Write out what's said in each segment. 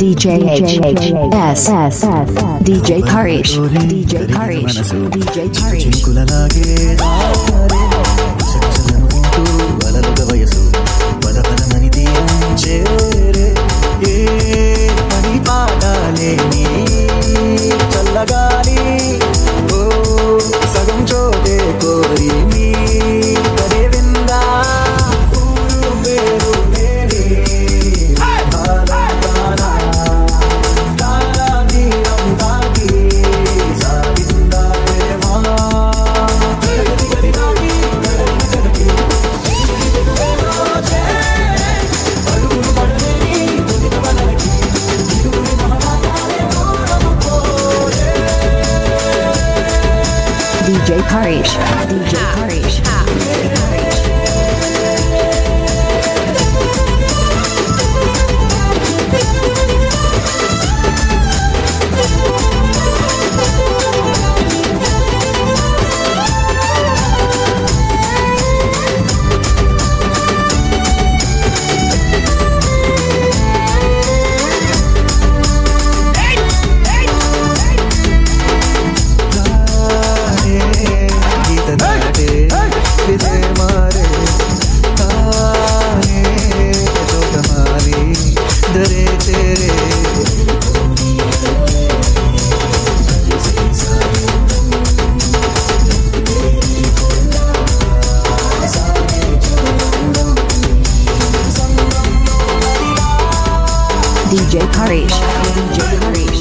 DJ HS DJ Karish DJ Karish DJ Karish చింకులలాగే దారే సకసలను వింటూ అలలుగా వయసు పద పదమని తీయించేరే ఏ పని పాట లేని చల్లగాలి ఓ సగం చోటే కోరి మీ కదే విందా ఊరు పేరు లేని DJ Karish DJ Karish DJ Karish DJ Karish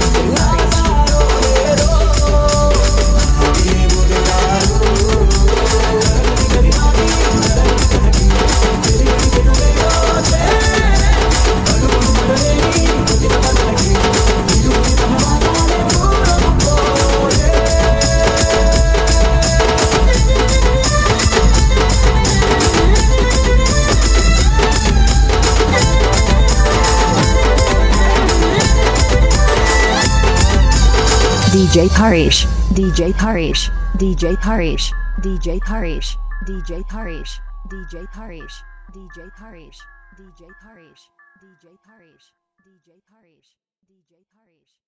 DJ Karish DJ Karish DJ Karish DJ Karish DJ Karish DJ Karish DJ Karish DJ Karish DJ Karish DJ Karish DJ Karish